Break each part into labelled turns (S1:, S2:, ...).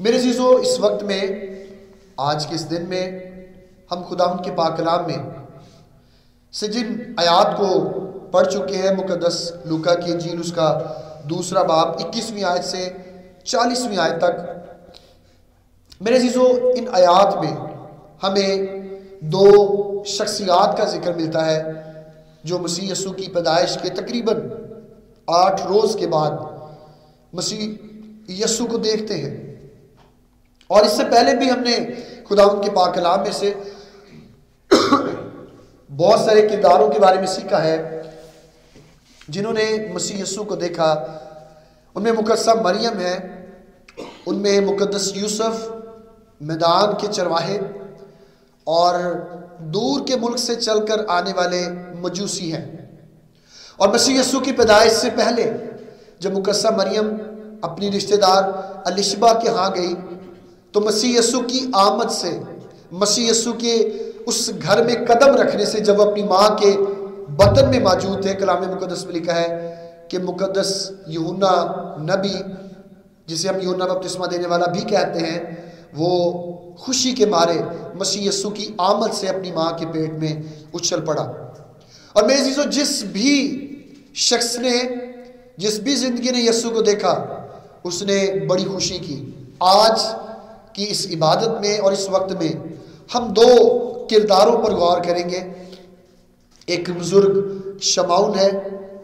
S1: میرے عزیزو، اس وقت میں آج کے اس دن میں ہم خداوند کے پاک کلام میں سے جن آیات کو پڑھ چکے ہیں، مقدس لوکا کی انجیل اس کا دوسرا باب 21ویں آیت سے 40ویں آیت تک، میرے عزیزو ان آیات میں ہمیں دو شخصیات کا ذکر ملتا ہے جو مسیح یسوع کی پیدائش کے تقریباً 8 روز کے بعد مسیح یسوع کو دیکھتے ہیں۔ اور اس سے پہلے بھی ہم نے خداوند کے پاک کلام میں سے بہت سارے کرداروں کے بارے میں سیکھا ہے جنہوں نے مسیح یسوع کو دیکھا۔ ان میں مقدسہ مریم ہے، ان میں مقدس یوسف، میدان کے چرواہے، اور دور کے ملک سے چل کر آنے والے مجوسی ہیں۔ اور مسیح یسوع کی پیدائش سے پہلے جب مقدسہ مریم اپنی رشتہ دار الشبہ کے ہاں گئی تو مسیح یسوع کی آمد سے، مسیح یسوع کے اس گھر میں قدم رکھنے سے، جب وہ اپنی ماں کے بطن میں موجود تھے، کلام مقدس میں لکھا ہے کہ مقدس یوحنا نبی، جسے ہم یوحنا بپتسمہ دینے والا بھی کہتے ہیں، وہ خوشی کے مارے مسیح یسوع کی آمد سے اپنی ماں کے پیٹ میں اچھل پڑا۔ اور میرے عزیزو، جس بھی شخص نے، جس بھی زندگی نے یسوع کو دیکھا، اس نے بڑی خوشی کی۔ آج کی اس عبادت میں اور اس وقت میں ہم دو کرداروں پر غور کریں گے۔ ایک بزرگ شمعون ہے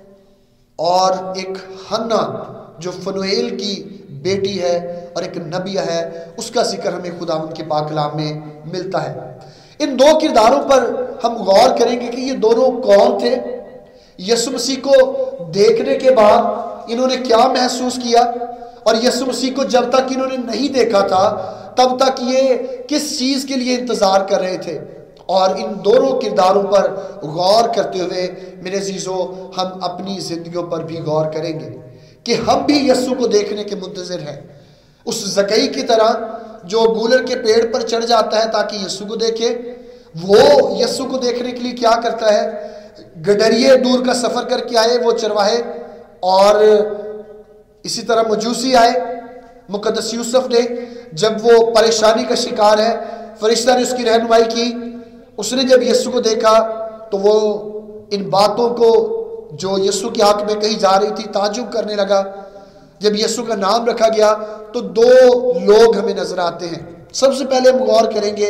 S1: اور ایک حنا جو فنویل کی بیٹی ہے اور ایک نبیہ ہے، اس کا ذکر ہمیں خداوند کے پاک کلام میں ملتا ہے۔ ان دو کرداروں پر ہم غور کریں گے کہ یہ دونوں کون تھے، یسوع مسیح کو دیکھنے کے بعد انہوں نے کیا محسوس کیا، اور یسوع مسیح کو جب تک انہوں نے نہیں دیکھا تھا تب تک یہ کس چیز کے لیے انتظار کر رہے تھے۔ اور ان دونوں کرداروں پر غور کرتے ہوئے میرے عزیزو، ہم اپنی زندگیوں پر بھی غور کریں گے کہ ہم بھی یسوع کو دیکھنے کے منتظر ہیں، اس زکئی کی طرح جو گولر کے پیڑ پر چڑھ جاتا ہے تاکہ یسوع کو دیکھے۔ وہ یسوع کو دیکھنے کے لیے کیا کرتا ہے؟ گڈریے دور کا سفر کر کے آئے وہ چرواہے، اور اسی طرح مجوسی آئے۔ مقدس یوسف نے جب وہ پریشانی کا شکار ہے، فرشتہ نے اس کی رہنمائی کی، اس نے جب یسوع کو دیکھا تو وہ ان باتوں کو جو یسوع کے حق میں کہی جا رہی تھی تعجب کرنے لگا۔ جب یسوع کا نام رکھا گیا تو دو لوگ ہمیں نظر آتے ہیں۔ سب سے پہلے ہم غور کریں گے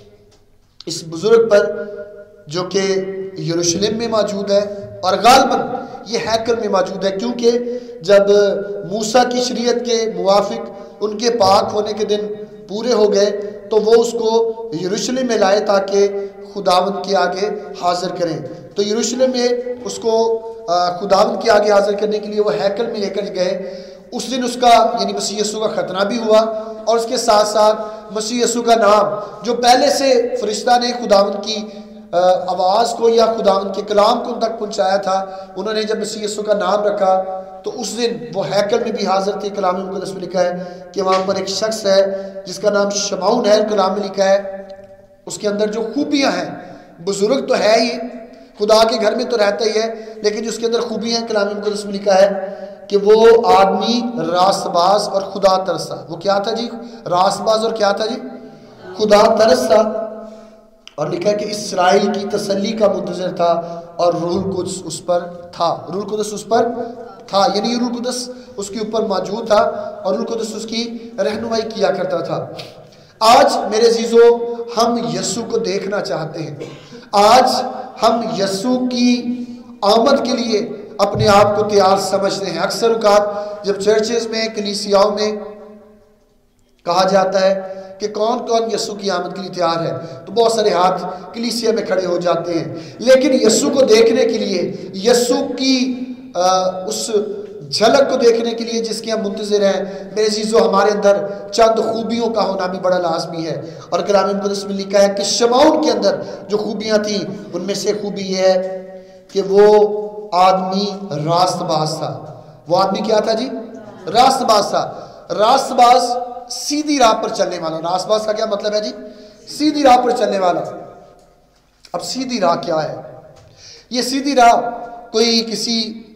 S1: اس بزرگ پر جو کہ یروشلم میں موجود ہے، اور غالباً یہ ہیکل میں موجود ہے، کیونکہ جب موسیٰ کی شریعت کے موافق ان کے پاک ہونے کے دن پورے ہو گئے تو وہ اس کو یروشلم میں لائے تاکہ خداوند کے آگے حاضر کریں۔ تو یروشلم میں اس کو خداوند کے آگے حاضر کرنے کے لیے وہ ہیکل میں لے کر گئے۔ اس دن اس کا یعنی مسیح یسوع کا ختنہ بھی ہوا، اور اس کے ساتھ ساتھ مسیح یسوع کا نام جو پہلے سے فرشتہ نے خداوند کی آواز کو یا خداوند کے کلام کو ان تک پہنچایا تھا، انہوں نے جب مسیح یسوع کا نام رکھا تو اس دن وہ ہیکل میں بھی حاضر تھے۔ کلام مقدس میں لکھا ہے کہ وہاں پر ایک شخص ہے جس کا نام شمعون ہے، کلام میں لکھا ہے اس کے اندر جو خوبیاں ہیں، بزرگ تو ہے ہی، خدا کے گھر میں تو رہتا ہی ہے، لیکن جو اس کے اندر خوبیاں ہیں، کلام مقدس میں لکھا ہے کہ وہ آدمی راست باز اور خدا ترسا۔ وہ کیا تھا جی؟ راست باز اور کیا تھا جی؟ خدا ترسا۔ اور لکھا ہے کہ اسرائیل کی تسلی کا منتظر تھا، اور روح القدس اس پر تھا۔ روح القدس اس پر تھا، یعنی روح القدس اس کے اوپر موجود تھا، اور روح القدس اس کی رہنمائی کیا کرتا تھا۔ آج میرے عزیزو، ہم یسوع کو دیکھنا چاہتے ہیں۔ آج ہم یسوع کی آمد کے لیے اپنے آپ کو تیار سمجھتے ہیں۔ اکثر اوقات جب چرچز میں، کلیسیاؤں میں کہا جاتا ہے کہ کون کون یسوع کی آمد کے لیے تیار ہے تو بہت سارے ہاتھ کلیسیا میں کھڑے ہو جاتے ہیں، لیکن یسوع کو دیکھنے کے لیے، یسوع کی اس جھلک کو دیکھنے کے لیے جس کے ہم منتظر ہیں، میرے عزیزو، ہمارے اندر چند خوبیوں کا ہونا بھی بڑا لازمی ہے۔ اور کلام مقدس میں لکھا ہے کہ شمعون کے اندر جو خوبیاں تھیں ان میں سے خوبی یہ ہے کہ وہ آدمی راست باز تھا۔ وہ آدمی کیا تھا جی؟ راست باز تھا۔ راست باز سیدھی راہ پر چلنے والا۔ راست باز کا کیا مطلب ہے جی؟ سیدھی راہ پر چلنے والا۔ اب سیدھی راہ کیا ہے؟ یہ سیدھی راہ کوئی کسی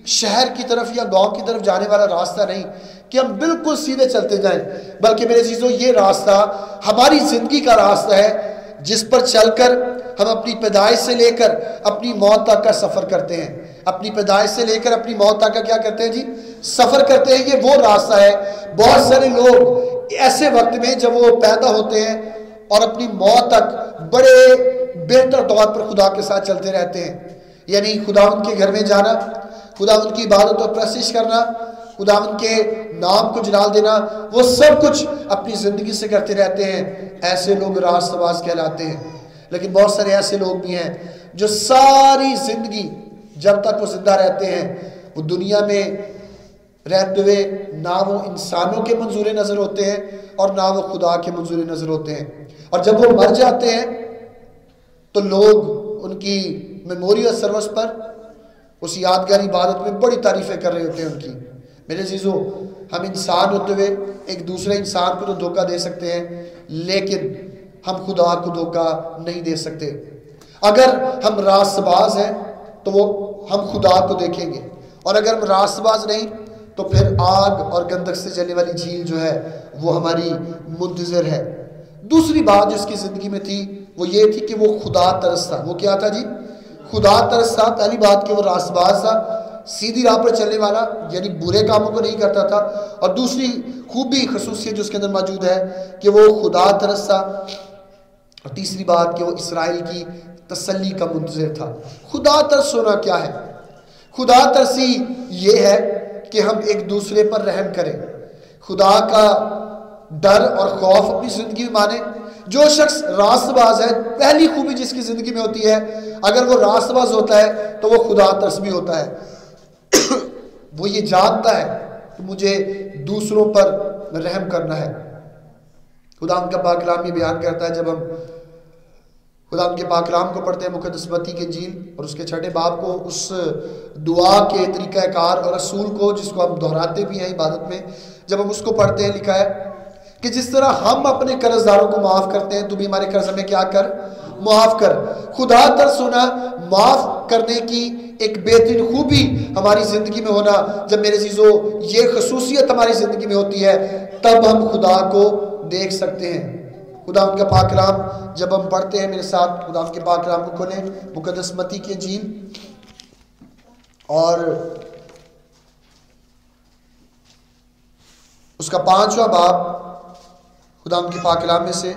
S1: شہر کی طرف یا گاؤں کی طرف جانے والا راستہ نہیں کہ ہم بالکل سیدھے چلتے جائیں، بلکہ میرے عزیزو یہ راستہ ہماری زندگی کا راستہ ہے جس پر چل کر ہم اپنی پیدائش سے لے کر اپنی موت تک کا سفر کرتے ہیں. اپنی پیدائش سے لے کر اپنی موت تک کا کیا کرتے ہیں جی؟ سفر کرتے ہیں. یہ وہ راستہ ہے. بہت سارے لوگ ایسے وقت میں جب وہ پیدا ہوتے ہیں اور اپنی موت تک بڑے بہتر طور پر خدا کے ساتھ چلتے رہتے ہیں، یعنی خداوند کے گھر میں جانا، خداوند کی عبادت اور پرستش کرنا، خداوند کے نام کو جلال دینا، وہ سب کچھ اپنی زندگی سے کرتے رہتے ہیں. ایسے لوگ راست باز کہلاتے ہیں. لیکن بہت سارے ایسے لوگ بھی ہیں جو ساری زندگی جب تک وہ زندہ رہتے ہیں وہ دنیا میں رہتے ہوئے نہ وہ انسانوں کے منظور نظر ہوتے ہیں اور نہ وہ خدا کے منظور نظر ہوتے ہیں. اور جب وہ مر جاتے ہیں تو لوگ ان کی میموری اور سروس پر اس یادگار عبادت میں بڑی تعریفیں کر رہے ہوتے ہیں ان کی. میرے عزیزو، ہم انسان ہوتے ہوئے ایک دوسرے انسان کو تو دھوکہ دے سکتے ہیں، لیکن ہم خدا کو دھوکہ نہیں دے سکتے. اگر ہم راست باز ہیں تو وہ ہم خدا کو دیکھیں گے، اور اگر ہم راست باز نہیں تو پھر آگ اور گندک سے جلنے والی جھیل جو ہے وہ ہماری منتظر ہے. دوسری بات جو اس کی زندگی میں تھی وہ یہ تھی کہ وہ خدا ترس تھا. وہ کیا تھا جی؟ خدا ترس تھا. پہلی بات کہ وہ راست باز تھا، سیدھی راہ پر چلنے والا، یعنی برے کاموں کو نہیں کرتا تھا. اور دوسری خوبی خصوصیت جو اس کے اندر موجود ہے کہ وہ خدا ترس تھا. اور تیسری بات کہ وہ اسرائیل کی تسلی کا منتظر تھا. خدا ترس ہونا کیا ہے؟ خدا ترسی یہ ہے کہ ہم ایک دوسرے پر رحم کریں، خدا کا ڈر اور خوف اپنی زندگی میں مانیں. جو شخص راست باز ہے، پہلی خوبی جس کی زندگی میں ہوتی ہے، اگر وہ راست باز ہوتا ہے تو وہ خدا ترس بھی ہوتا ہے. وہ یہ جانتا ہے کہ مجھے دوسروں پر رحم کرنا ہے. خدا ان کا پاک کلام یہ بیان کرتا ہے، جب ہم خدا ان کے پاک کلام کو پڑھتے ہیں، مقدس متی کی انجیل اور اس کے 6 باب کو، اس دعا کے طریقہ کار اور اصول کو جس کو ہم دہراتے بھی ہیں عبادت میں، جب ہم اس کو پڑھتے ہیں، لکھا ہے کہ جس طرح ہم اپنے قرض داروں کو معاف کرتے ہیں تو بھی ہمارے قرض ہمیں کیا کر؟ معاف کر. خدا ترس ہونا، معاف کرنے کی ایک بہترین خوبی ہماری زندگی میں ہونا. جب میرے عزیزو یہ خصوصیت ہماری زندگی میں ہوتی ہے تب ہم خدا کو دیکھ سکتے ہیں. خدا ان کا پاک کلام جب ہم پڑھتے ہیں، میرے ساتھ خدا ان کے پاک کلام کو کھولیں، مقدس متی کی انجیل اور اس کا 5واں باب، خدا ان کے پاک کلام میں سے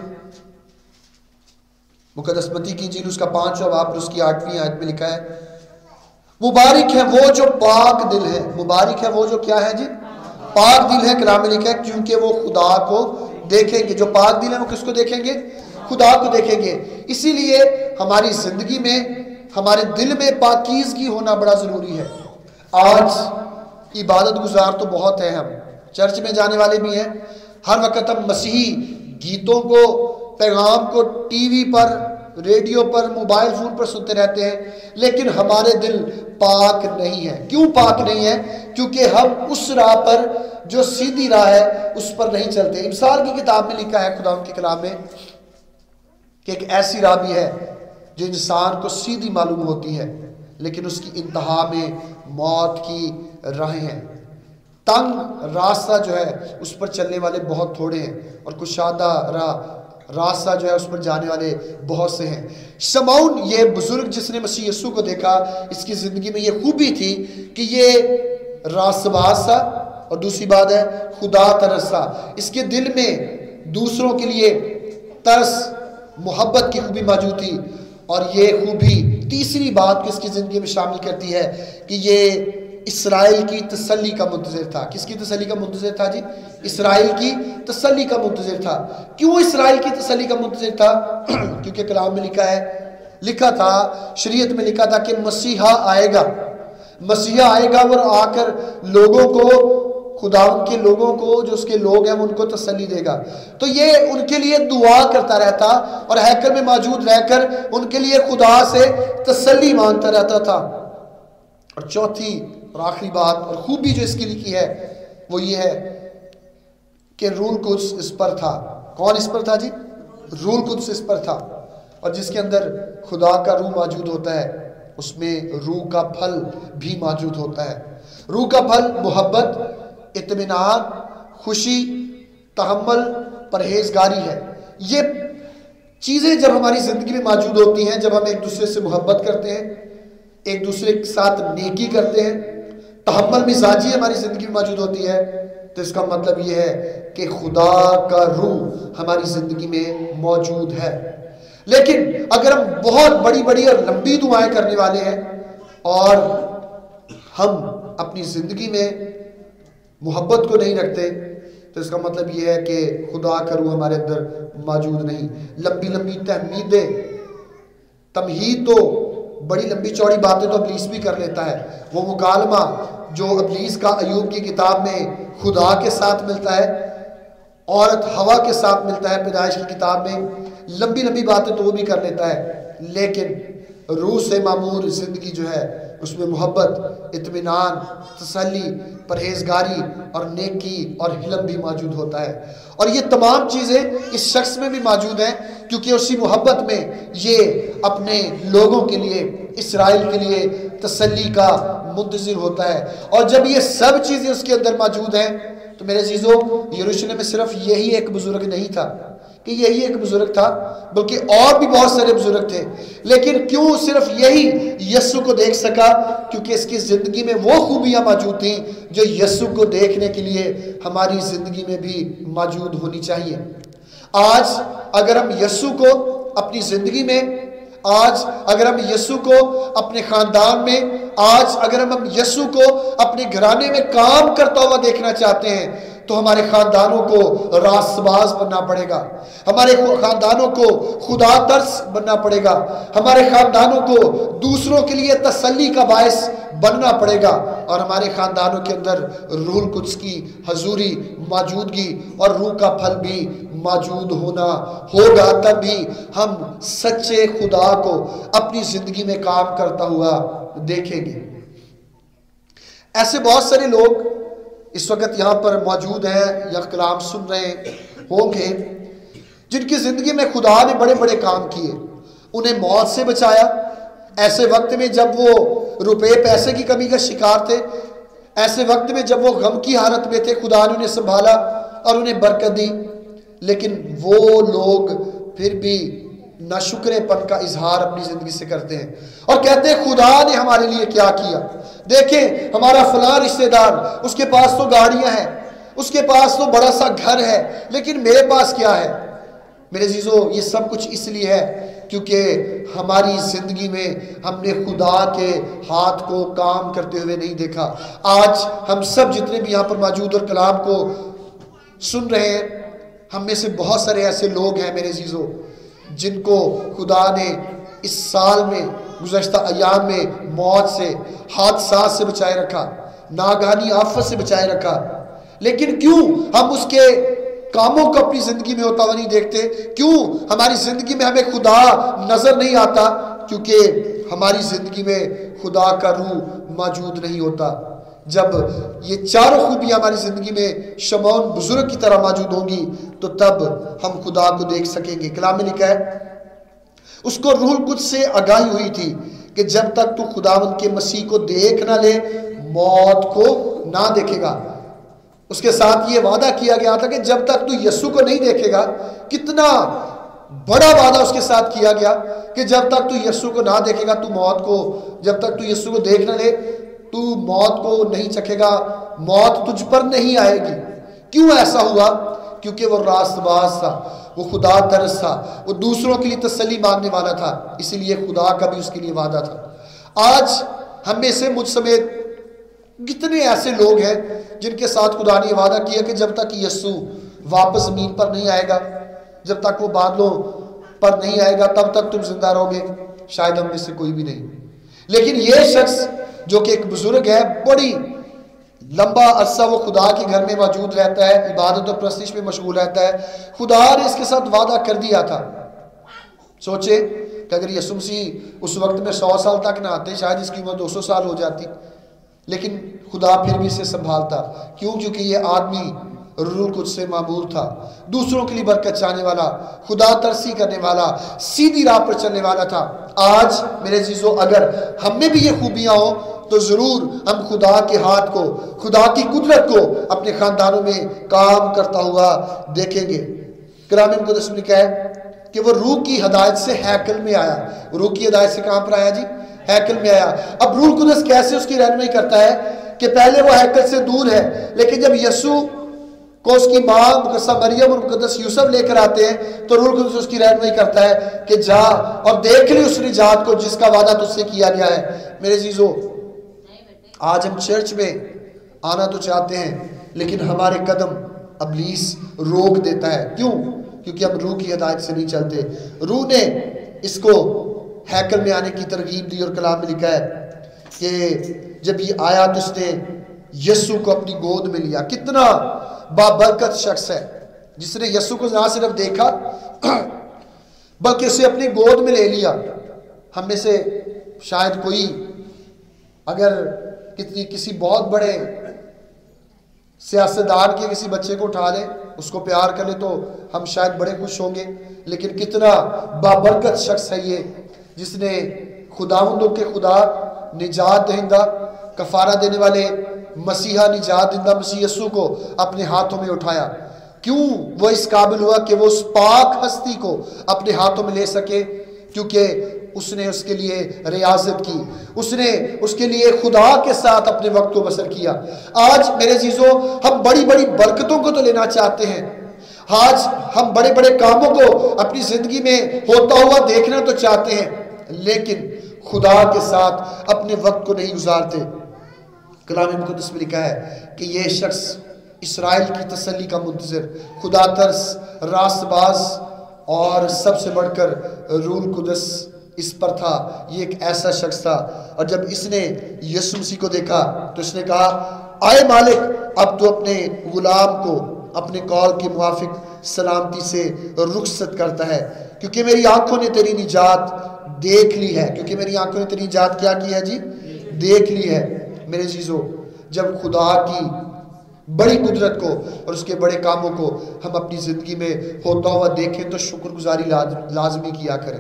S1: مقدس متی کی انجیل اس کا 5واں باب اور اس کی 8ویں آیت میں لکھا ہے، مبارک ہے وہ جو پاک دل ہے. مبارک ہے وہ جو کیا ہے جی؟ پاک دل ہے. کلام میں لکھا ہے کیونکہ وہ خدا کو دیکھیں گے. جو پاک دل ہے وہ کس کو دیکھیں گے؟ خدا کو دیکھیں گے. اسی لیے ہماری زندگی میں ہمارے دل میں پاکیزگی ہونا بڑا ضروری ہے. آج عبادت گزار تو بہت ہیں، ہم چرچ میں جانے والے بھی ہیں، ہر وقت ہم مسیحی گیتوں کو، پیغام کو ٹی وی پر، ریڈیو پر، موبائل فون پر سنتے رہتے ہیں، لیکن ہمارے دل پاک نہیں ہے. کیوں پاک نہیں ہے؟ کیونکہ ہم اس راہ پر جو سیدھی راہ ہے اس پر نہیں چلتے. امثال کی کتاب میں لکھا ہے خدا کے کلام میں کہ ایک ایسی راہ بھی ہے جو انسان کو سیدھی معلوم ہوتی ہے لیکن اس کی انتہا میں موت کی راہیں ہیں. تنگ راستہ جو ہے اس پر چلنے والے بہت تھوڑے ہیں اور کشادہ راستہ جو ہے اس پر جانے والے بہت سے ہیں. شمعون یہ بزرگ جس نے مسیح یسوع کو دیکھا، اس کی زندگی میں یہ خوبی تھی کہ یہ راست باز تھا اور دوسری بات ہے خدا ترس تھا. اس کے دل میں دوسروں کے لیے ترس، محبت کی خوبی موجود تھی. اور یہ خوبی تیسری بات کو اس کی زندگی میں شامل کرتی ہے کہ یہ اسرائیل کی تسلی کا منتظر تھا. کس کی تسلی کا منتظر تھا جی؟ اسرائیل کی تسلی کا منتظر تھا. کیوں اسرائیل کی تسلی کا منتظر تھا؟ کیونکہ کلام میں لکھا تھا، شریعت میں لکھا تھا کہ مسیحا آئے گا اور آ کر لوگوں کو، خداوند کے لوگوں کو، جو اس کے لوگ ہیں ان کو تسلی دے گا. تو یہ ان کے لیے دعا کرتا رہتا اور ہیکل میں موجود رہ کر ان کے لیے خدا سے تسلی مانگتا رہتا تھا. اور چوتھی اور آخری بات اور خوبی جو اس کی لکھی ہے وہ یہ ہے کہ روح القدس اس پر تھا. کون اس پر تھا جی؟ روح القدس اس پر تھا. اور جس کے اندر خدا کا روح موجود ہوتا ہے اس میں روح کا پھل بھی موجود ہوتا ہے. روح کا پھل محبت، اطمینان، خوشی، تحمل، پرہیزگاری ہے۔ یہ چیزیں جب ہماری زندگی میں موجود ہوتی ہیں، جب ہم ایک دوسرے سے محبت کرتے ہیں، ایک دوسرے کے ساتھ نیکی کرتے ہیں، تحمل مزاجی ہماری زندگی میں موجود ہوتی ہے، تو اس کا مطلب یہ ہے کہ خدا کا روح ہماری زندگی میں موجود ہے۔ لیکن اگر ہم بہت بڑی بڑی اور لمبی دعائیں کرنے والے ہیں اور ہم اپنی زندگی میں محبت کو نہیں رکھتے، تو اس کا مطلب یہ ہے کہ خدا کا روح ہمارے اندر موجود نہیں۔ لمبی لمبی تمہید تو بڑی لمبی چوڑی باتیں تو ابلیس بھی کر لیتا ہے۔ وہ مکالمہ جو ابلیس کا ایوب کی کتاب میں خدا کے ساتھ ملتا ہے، عورت ہوا کے ساتھ ملتا ہے پیدائش کی کتاب میں، لمبی لمبی باتیں تو وہ بھی کر لیتا ہے، لیکن روح سے معمور زندگی جو ہے اس میں محبت، اطمینان، تسلی، پرہیزگاری اور نیکی اور حلم بھی موجود ہوتا ہے۔ اور یہ تمام چیزیں اس شخص میں بھی موجود ہیں، کیونکہ اسی محبت میں یہ اپنے لوگوں کے لیے، اسرائیل کے لیے تسلی کا منتظر ہوتا ہے۔ اور جب یہ سب چیزیں اس کے اندر موجود ہیں تو میرے عزیزو، یروشلم میں صرف یہی ایک بزرگ نہیں تھا کہ یہی ایک بزرگ تھا، بلکہ اور بھی بہت سارے بزرگ تھے، لیکن کیوں صرف یہی یسوع کو دیکھ سکا؟ کیونکہ اس کی زندگی میں وہ خوبیاں موجود تھیں جو یسوع کو دیکھنے کے لیے ہماری زندگی میں بھی موجود ہونی چاہیے۔ آج اگر ہم یسوع کو اپنی زندگی میں، آج اگر ہم یسوع کو اپنے خاندان میں، آج اگر ہم یسوع کو اپنے گھرانے میں کام کرتا ہوا دیکھنا چاہتے ہیں، تو ہمارے خاندانوں کو راست باز بننا پڑے گا، ہمارے خاندانوں کو خدا ترس بننا پڑے گا، ہمارے خاندانوں کو دوسروں کے لیے تسلی کا باعث بننا پڑے گا، اور ہمارے خاندانوں کے اندر روح القدس کی حضوری، موجودگی اور روح کا پھل بھی موجود ہونا ہوگا، تب بھی ہم سچے خدا کو اپنی زندگی میں کام کرتا ہوا دیکھیں گے۔ ایسے بہت سارے لوگ اس وقت یہاں پر موجود ہیں یا کلام سن رہے ہوں گے جن کی زندگی میں خدا نے بڑے بڑے کام کیے، انہیں موت سے بچایا، ایسے وقت میں جب وہ روپے پیسے کی کمی کا شکار تھے، ایسے وقت میں جب وہ غم کی حالت میں تھے، خدا نے انہیں سنبھالا اور انہیں برکت دی، لیکن وہ لوگ پھر بھی ناشکرے پن کا اظہار اپنی زندگی سے کرتے ہیں اور کہتے ہیں خدا نے ہمارے لیے کیا کیا؟ دیکھیں ہمارا فلاں رشتہ دار، اس کے پاس تو گاڑیاں ہیں، اس کے پاس تو بڑا سا گھر ہے، لیکن میرے پاس کیا ہے؟ میرے عزیزو، یہ سب کچھ اس لیے ہے کیونکہ ہماری زندگی میں ہم نے خدا کے ہاتھ کو کام کرتے ہوئے نہیں دیکھا۔ آج ہم سب جتنے بھی یہاں پر موجود اور کلام کو سن رہے ہیں، ہم میں سے بہت سارے ایسے لوگ ہیں میرے عزیزو جن کو خدا نے اس سال میں، گزشتہ ایام میں موت سے، حادثات سے بچائے رکھا، ناگہانی آفت سے بچائے رکھا، لیکن کیوں ہم اس کے کاموں کو اپنی زندگی میں ہوتا ہوا نہیں دیکھتے؟ کیوں ہماری زندگی میں ہمیں خدا نظر نہیں آتا؟ کیونکہ ہماری زندگی میں خدا کا روح موجود نہیں ہوتا۔ جب یہ چاروں خوبیاں ہماری زندگی میں شمعون بزرگ کی طرح موجود ہوں گی تو تب ہم خدا کو دیکھ سکیں گے۔ کلام میں لکھا ہے اس کو روح القدس سے آگاہی ہوئی تھی کہ جب تک تو خداوند کے مسیح کو دیکھ نہ لے موت کو نہ دیکھے گا۔ اس کے ساتھ یہ وعدہ کیا گیا تھا کہ جب تک تو یسوع کو نہیں دیکھے گا، کتنا بڑا وعدہ اس کے ساتھ کیا گیا کہ جب تک تو یسوع کو نہ دیکھے گا، تو موت کو، جب تک تو یسوع کو دیکھ نہ لے تو موت کو نہیں چکھے گا، موت تجھ پر نہیں آئے گی۔ کیوں ایسا ہوا؟ کیونکہ وہ راست باز تھا، وہ خدا ترس تھا، وہ دوسروں کے لیے تسلی مانگنے والا تھا، اسی لیے خدا کا بھی اس کے لیے وعدہ تھا۔ آج ہم میں سے، مجھ سمیت، کتنے ایسے لوگ ہیں جن کے ساتھ خدا نے یہ وعدہ کیا کہ جب تک یسوع واپس زمین پر نہیں آئے گا، جب تک وہ بادلوں پر نہیں آئے گا، تب تک تم زندہ رہو گے۔ شاید ہم میں سے کوئی بھی نہیں، لیکن یہ شخص جو کہ ایک بزرگ ہے، بڑی لمبا عرصہ وہ خدا کے گھر میں موجود رہتا ہے، عبادت اور پرستش میں مشغول رہتا ہے، خدا نے اس کے ساتھ وعدہ کر دیا تھا۔ سوچے کہ اگر یسوع مسیح اس وقت میں 100 سال تک نہ آتے، شاید اس کی عمر 200 سال ہو جاتی، لیکن خدا پھر بھی اسے سنبھالتا۔ کیوں؟ کیونکہ یہ آدمی روح القدس سے معمور تھا، دوسروں کے لیے برکت چاہنے والا، خدا ترسی کرنے والا، سیدھی راہ پر چلنے والا تھا۔ آج میرے عزیزو اگر ہم میں بھی یہ خوبیاں ہوں تو ضرور ہم خدا کے ہاتھ کو، خدا کی قدرت کو اپنے خاندانوں میں کام کرتا ہوا دیکھیں گے۔ کلام مقدس میں لکھا ہے کہ وہ روح کی ہدایت سے ہیکل میں آیا۔ روح کی ہدایت سے کہاں پر آیا جی؟ ہیکل میں آیا۔ اب روح القدس کیسے اس کی رہنمائی کرتا ہے کہ پہلے وہ ہیکل سے دور ہے، لیکن جب یسوع کو اس کی ماں مقدسہ مریم اور مقدس یوسف لے کر آتے ہیں تو روح القدس اس کی رہنمائی کرتا ہے کہ جا اور دیکھ لی اس نجات کو جس کا وعدہ تجھ سے کیا گیا ہے۔ میرے عزیزو آج ہم چرچ میں آنا تو چاہتے ہیں لیکن ہمارے قدم ابلیس روک دیتا ہے۔ کیوں؟ کیونکہ ہم روح کی ہدایت سے نہیں چلتے۔ روح نے اس کو ہیکل میں آنے کی ترغیب دی اور کلام میں لکھا ہے کہ جب یہ آیا تو اس نے یسوع کو اپنی گود میں لیا۔ کتنا بابرکت شخص ہے جس نے یسوع کو نہ صرف دیکھا بلکہ اسے اپنی گود میں لے لیا۔ ہم میں سے شاید کوئی اگر کسی بہت بڑے سیاستدان کے کسی بچے کو اٹھا لے، اس کو پیار کر لے تو ہم شاید بڑے خوش ہوں گے، لیکن کتنا بابرکت شخص ہے یہ جس نے خداوندوں کے خدا، نجات دہندہ، کفارہ دینے والے مسیحا نجات دہندہ مسیح یسوع کو اپنے ہاتھوں میں اٹھایا۔ کیوں وہ اس قابل ہوا کہ وہ اس پاک ہستی کو اپنے ہاتھوں میں لے سکے؟ کیونکہ اس نے اس کے لیے ریاضت کی، اس نے اس کے لیے خدا کے ساتھ اپنے وقت کو بسر کیا۔ آج میرے عزیزو ہم بڑی بڑی برکتوں کو تو لینا چاہتے ہیں، آج ہم بڑے بڑے کاموں کو اپنی زندگی میں ہوتا ہوا دیکھنا تو چاہتے ہیں، لیکن خدا کے ساتھ اپنے وقت کو نہیں گزارتے۔ کلام مقدس میں لکھا ہے کہ یہ شخص اسرائیل کی تسلی کا منتظر، خدا ترس، راست باز اور سب سے بڑھ کر روح القدس اس پر تھا۔ یہ ایک ایسا شخص تھا، اور جب اس نے یسوع مسیح کو دیکھا تو اس نے کہا آئے مالک، اب تو اپنے غلام کو اپنے قول کے موافق سلامتی سے رخصت کرتا ہے، کیونکہ میری آنکھوں نے تیری نجات دیکھ لی ہے۔ کیونکہ میری آنکھوں نے تیری نجات کیا کی ہے جی؟ دیکھ لی ہے۔ میرے عزیزو جب خدا کی بڑی قدرت کو اور اس کے بڑے کاموں کو ہم اپنی زندگی میں ہوتا ہوا دیکھیں تو شکر گزاری لازمی کیا کریں۔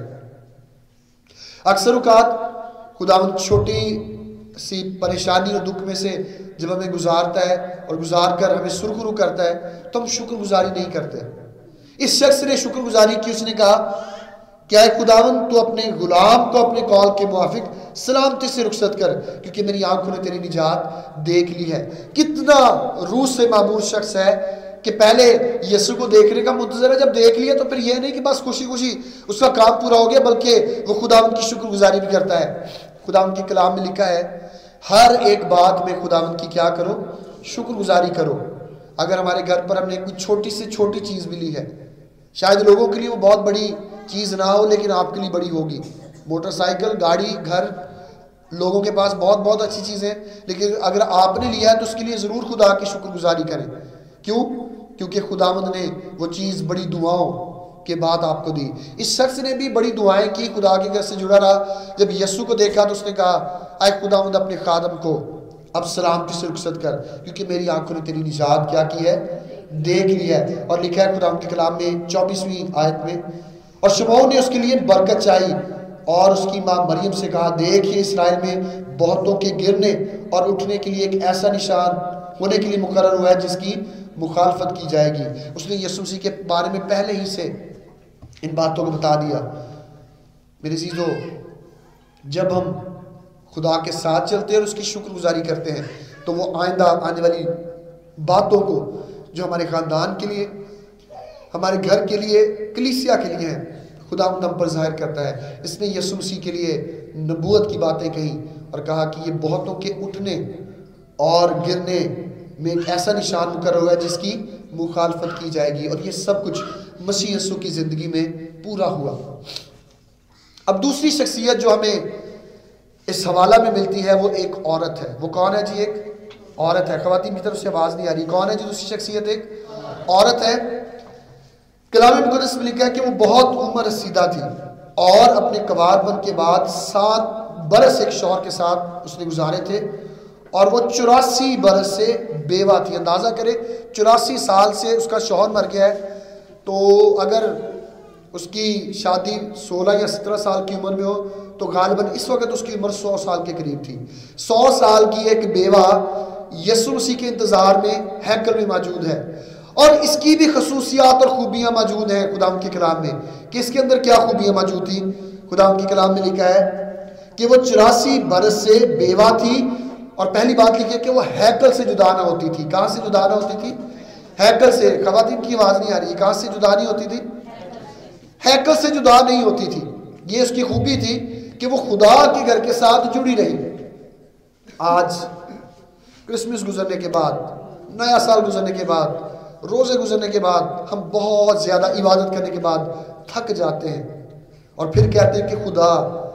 S1: اکثر اوقات خداوند چھوٹی سی پریشانی اور دکھ میں سے جب ہمیں گزارتا ہے اور گزار کر ہمیں سرخرو کرتا ہے تو ہم شکر گزاری نہیں کرتے۔ اس شخص نے شکر گزاری کی، اس نے کہا کیا ہے خداوند تو اپنے غلام کو اپنے قول کے موافق سلامتی سے رخصت کر، کیونکہ میری آنکھوں نے تیری نجات دیکھ لی ہے۔ کتنا روح سے معمور شخص ہے کہ پہلے یسوع کو دیکھنے کا منتظر ہے، جب دیکھ لیا تو پھر یہ نہیں کہ بس خوشی خوشی اس کا کام پورا ہو گیا، بلکہ وہ خداوند کی شکر گزاری بھی کرتا ہے۔ خداوند کے کلام میں لکھا ہے ہر ایک بات میں خداوند کی کیا کرو؟ شکر گزاری کرو۔ اگر ہمارے گھر پر ہم نے کوئی چھوٹی سے چھوٹی چیز ملی ہے، شاید لوگوں کے لیے وہ بہت بڑی چیز نہ ہو لیکن آپ کے لیے بڑی ہوگی، موٹر سائیکل، گاڑی، گھر، لوگوں کے پاس بہت بہت اچھی چیزیں، لیکن اگر آپ نے لیا ہے تو اس کے لیے ضرور خدا کی شکر گزاری کریں۔ کیوں؟ کیونکہ خداوند نے وہ چیز بڑی دعاؤں کے بعد آپ کو دی۔ اس شخص نے بھی بڑی دعائیں کی، خدا کے گھر سے جڑا رہا۔ جب یسوع کو دیکھا تو اس نے کہا اے خداوند اپنے خادم کو اب سلامتی سے رخصت کر، کیونکہ میری آنکھوں نے تیری نجات کیا کی ہے؟ دیکھ لی ہے۔ اور لکھا ہے خداوند کے کلام میں 24ویں آیت میں، اور شمعون نے اس کے لیے برکت چاہی اور اس کی ماں مریم سے کہا دیکھیے اسرائیل میں بہتوں کے گرنے اور اٹھنے کے لیے ایک ایسا نشان ہونے کے لیے مقرر ہوا ہے جس کی مخالفت کی جائے گی۔ اس نے یسوع مسیح کے بارے میں پہلے ہی سے ان باتوں کو بتا دیا۔ میرے عزیزو جب ہم خدا کے ساتھ چلتے ہیں اور اس کی شکر گزاری کرتے ہیں تو وہ آئندہ آنے والی باتوں کو جو ہمارے خاندان کے لیے، ہمارے گھر کے لیے، کلیسیا کے لیے ہیں، خدا ہم پر ظاہر کرتا ہے۔ اس نے یسوع مسیح کے لیے نبوت کی باتیں کہیں اور کہا کہ یہ بہتوں کے اٹھنے اور گرنے میں ایک ایسا نشان مقرر ہوا ہے جس کی مخالفت کی جائے گی، اور یہ سب کچھ مسیح یسوع کی زندگی میں پورا ہوا۔ اب دوسری شخصیت جو ہمیں اس حوالہ میں ملتی ہے وہ ایک عورت ہے۔ وہ کون ہے جی؟ ایک عورت ہے۔ خواتین کی طرف سے آواز نہیں آ رہی۔ کون ہے جی دوسری شخصیت؟ ایک عورت ہے۔ کلام مقدس میں لکھا ہے کہ وہ بہت عمر رسیدہ تھی اور اپنے کنوار بن کے بعد 7 برس ایک شوہر کے ساتھ اس نے گزارے تھے، اور وہ 84 برس سے بیوہ تھی. اندازہ کرے 84 سال سے اس کا شوہر مر گیا ہے. تو اگر اس کی شادی 16 یا 17 سال کی عمر میں ہو تو غالباً اس وقت اس کی عمر 100 سال کے قریب تھی. 100 سال کی ایک بیوہ یسوع مسیح کے انتظار میں ہیکل میں موجود ہے، اور اس کی بھی خصوصیات اور خوبیاں موجود ہیں خداوند کے کلام میں. کہ اس کے اندر کیا خوبیاں موجود تھیں؟ خداوند کے کلام میں لکھا ہے کہ وہ 84 برس سے بیوہ تھی، اور پہلی بات لکھی ہے کہ وہ ہیکل سے جدا نہ ہوتی تھی. کہاں سے جدا نہ ہوتی تھی؟ ہیکل سے. خواتین کی آواز نہیں آ رہی ہے. کہاں سے جدا نہیں ہوتی تھی؟ ہیکل سے جدا نہیں ہوتی تھی. یہ اس کی خوبی تھی کہ وہ خدا کے گھر کے ساتھ جڑی رہی. آج کرسمس گزرنے کے بعد، نیا سال گزرنے کے بعد، روزے گزرنے کے بعد، ہم بہت زیادہ عبادت کرنے کے بعد تھک جاتے ہیں، اور پھر کہتے ہیں کہ خدا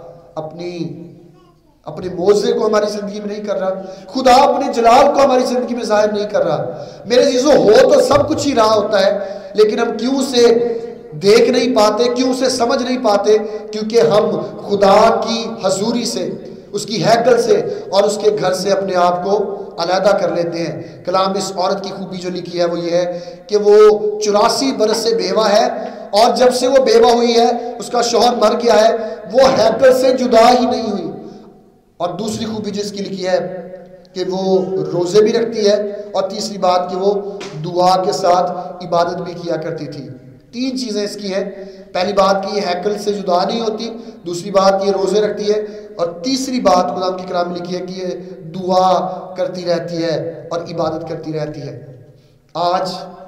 S1: اپنے معجزے کو ہماری زندگی میں نہیں کر رہا، خدا اپنے جلال کو ہماری زندگی میں ظاہر نہیں کر رہا. میرے عزیزو، ہو تو سب کچھ ہی رہا ہوتا ہے، لیکن ہم کیوں سے دیکھ نہیں پاتے، کیوں سے سمجھ نہیں پاتے؟ کیونکہ ہم خدا کی حضوری سے، اس کی ہیکل سے اور اس کے گھر سے اپنے آپ کو علیحدہ کر لیتے ہیں. کلام اس عورت کی خوبی جو لکھی ہے وہ یہ ہے کہ وہ 84 برس سے بیوہ ہے، اور جب سے وہ بیوہ ہوئی ہے، اس کا شوہر مر گیا ہے، وہ ہیکل سے جدا ہی نہیں ہوئی. اور دوسری خوبی جس کی لکھی ہے کہ وہ روزے بھی رکھتی ہے، اور تیسری بات کہ وہ دعا کے ساتھ عبادت بھی کیا کرتی تھی. 3 چیزیں اس کی ہیں. پہلی بات کہ یہ ہیکل سے جدا نہیں ہوتی، دوسری بات کہ یہ روزے رکھتی ہے، اور تیسری بات خدا کی کلام میں لکھی ہے کہ یہ دعا کرتی رہتی ہے اور عبادت کرتی رہتی ہے. آج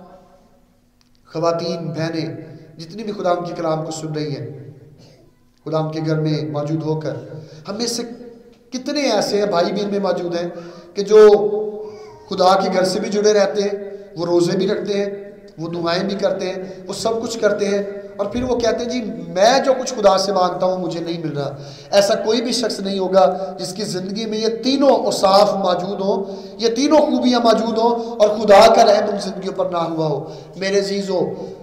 S1: خواتین، بہنیں، جتنی بھی خدا کی کلام کو سن رہی ہیں، خدا کے گھر میں موجود ہو کر، ہم میں سے کتنے ایسے ہیں بھائی بھی ان میں موجود ہیں کہ جو خدا کے گھر سے بھی جڑے رہتے ہیں، وہ روزے بھی رکھتے ہیں، وہ دعائیں بھی کرتے ہیں، وہ سب کچھ کرتے ہیں، اور پھر وہ کہتے ہیں جی میں جو کچھ خدا سے مانگتا ہوں مجھے نہیں مل رہا. ایسا کوئی بھی شخص نہیں ہوگا جس کی زندگی میں یہ تینوں اوصاف موجود ہوں، یہ تینوں خوبیاں موجود ہوں، اور خدا کا رحم ان زندگیوں پر نہ ہوا ہو. میرے عزیزو،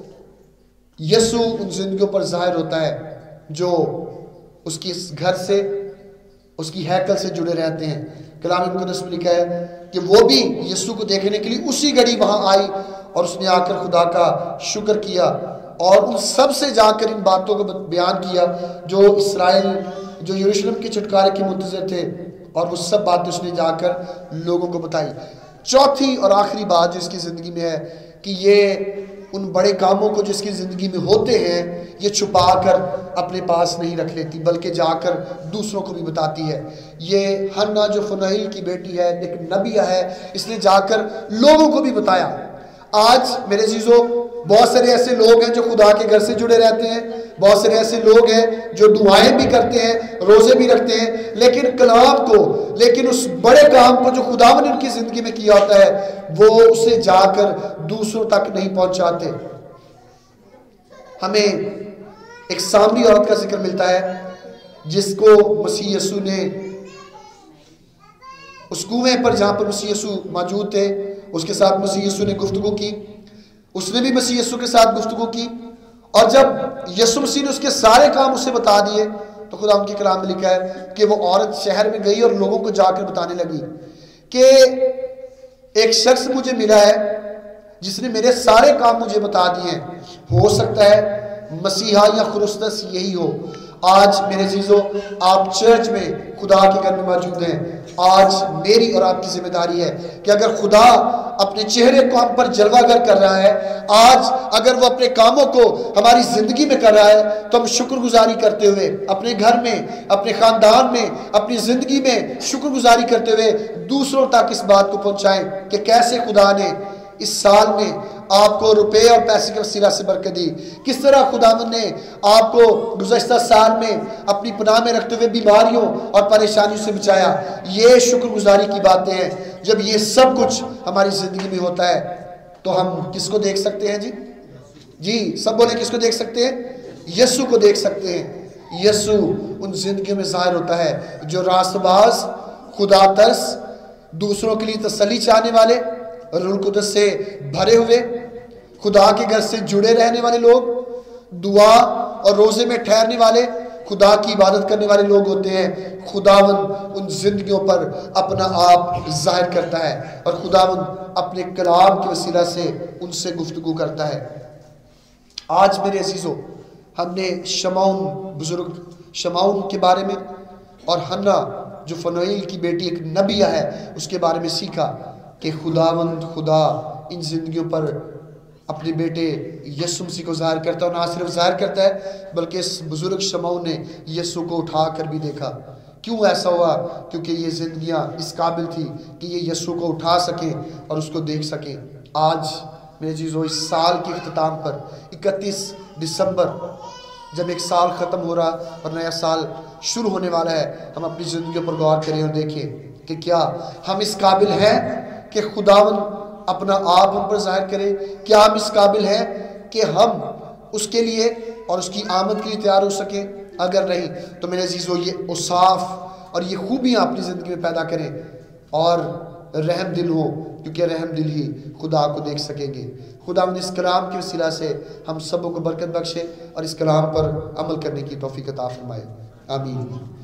S1: یسوع ان زندگیوں پر ظاہر ہوتا ہے جو اس کی گھر سے، اس کی ہیکل سے جڑے رہتے ہیں. کلام مقدس میں لکھا ہے کہ وہ بھی یسوع کو دیکھنے کے لیے اسی گھڑی وہاں آئی، اور اس نے آ کر خدا کا شکر کیا، اور ان سب سے جا کر ان باتوں کو بیان کیا جو اسرائیل، جو یروشلم کے چھٹکارے کے منتظر تھے، اور وہ سب باتیں اس نے جا کر لوگوں کو بتائی. چوتھی اور آخری بات جو اس کی زندگی میں ہے کہ یہ ان بڑے کاموں کو جس کی زندگی میں ہوتے ہیں یہ چھپا کر اپنے پاس نہیں رکھ لیتی، بلکہ جا کر دوسروں کو بھی بتاتی ہے. یہ حنا جو فنائل کی بیٹی ہے، ایک نبیہ ہے، اس نے جا کر لوگوں کو بھی بتایا. آج میرے عزیزو، بہت سارے ایسے لوگ ہیں جو خدا کے گھر سے جڑے رہتے ہیں، بہت سارے ایسے لوگ ہیں جو دعائیں بھی کرتے ہیں، روزے بھی رکھتے ہیں، لیکن کلام کو، لیکن اس بڑے کام کو جو خدا نے ان کی زندگی میں کیا ہوتا ہے وہ اسے جا کر دوسروں تک نہیں پہنچاتے. ہمیں ایک سامری عورت کا ذکر ملتا ہے جس کو مسیح یسوع نے اس کنویں پر، جہاں پر مسیح یسوع موجود تھے، اس کے ساتھ مسیح یسوع نے گفتگو کی، اس نے بھی مسیح یسوع کے ساتھ گفتگو کی، اور جب یسوع مسیح نے اس کے سارے کام اسے بتا دیے تو خدا ان کے کلام میں لکھا ہے کہ وہ عورت شہر میں گئی اور لوگوں کو جا کر بتانے لگی کہ ایک شخص مجھے ملا ہے جس نے میرے سارے کام مجھے بتا دیے. ہو سکتا ہے مسیحا یا خرسطس یہی ہو. آج میرے عزیزو، آپ چرچ میں خدا کے گھر میں موجود ہیں. آج میری اور آپ کی ذمہ داری ہے کہ اگر خدا اپنے چہرے کو ہم پر جلوہ گر کر رہا ہے، آج اگر وہ اپنے کاموں کو ہماری زندگی میں کر رہا ہے، تو ہم شکر گزاری کرتے ہوئے اپنے گھر میں، اپنے خاندان میں، اپنی زندگی میں شکر گزاری کرتے ہوئے دوسروں تک اس بات کو پہنچائیں کہ کیسے خدا نے اس سال میں آپ کو روپے اور پیسے کے وسیلہ سے برکت دی، کس طرح خداوند نے آپ کو گزشتہ سال میں اپنی پناہ میں رکھتے ہوئے بیماریوں اور پریشانیوں سے بچایا. یہ شکر گزاری کی باتیں ہیں. جب یہ سب کچھ ہماری زندگی میں ہوتا ہے تو ہم کس کو دیکھ سکتے ہیں؟ جی سب بولیں، کس کو دیکھ سکتے ہیں؟ یسوع کو دیکھ سکتے ہیں. یسوع ان زندگیوں میں ظاہر ہوتا ہے جو راست باز، خدا ترس، دوسروں کے لیے تسلی چاہنے والے، روح القدس سے بھرے ہوئے، خدا کے گھر سے جڑے رہنے والے لوگ، دعا اور روزے میں ٹھہرنے والے، خدا کی عبادت کرنے والے لوگ ہوتے ہیں. خداوند ان زندگیوں پر اپنا آپ ظاہر کرتا ہے اور خداوند اپنے کلام کے وسیلہ سے ان سے گفتگو کرتا ہے۔ آج میرے عزیزو ہم نے شمعون بزرگ شمعون کے بارے میں اور حنا جو فنویل کی بیٹی ایک نبیہ ہے اس کے بارے میں سیکھا کہ خداوند خدا ان زندگیوں پر اپنے بیٹے یسوع مسیح کو ظاہر کرتا ہے، اور نہ صرف ظاہر کرتا ہے بلکہ اس بزرگ شمعون نے یسوع کو اٹھا کر بھی دیکھا۔ کیوں ایسا ہوا؟ کیونکہ یہ زندگیاں اس قابل تھی کہ یہ یسوع کو اٹھا سکیں اور اس کو دیکھ سکیں۔ آج میرے عزیزو اس سال کے اختتام پر 31 دسمبر جب ایک سال ختم ہو رہا اور نیا سال شروع ہونے والا ہے، ہم اپنی زندگیوں پر غور کریں اور دیکھیں کہ کیا ہم اس قابل ہیں کہ خداوند اپنا آپ ہم پر ظاہر کرے؟ کیا ہم اس قابل ہیں کہ ہم اس کے لیے اور اس کی آمد کے لیے تیار ہو سکیں؟ اگر نہیں تو میرے عزیزو یہ اوصاف اور یہ خوبیاں اپنی زندگی میں پیدا کریں اور رحم دل ہو، کیونکہ رحم دل ہی خدا کو دیکھ سکیں گے۔ خداوند اس کلام کے وسیلہ سے ہم سبوں کو برکت بخشے اور اس کلام پر عمل کرنے کی توفیق عطا فرمائے۔ آمین۔